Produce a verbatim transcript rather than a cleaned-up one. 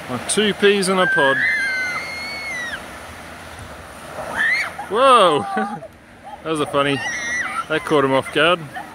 My two peas in a pod. Whoa! That was a funny. That caught him off guard.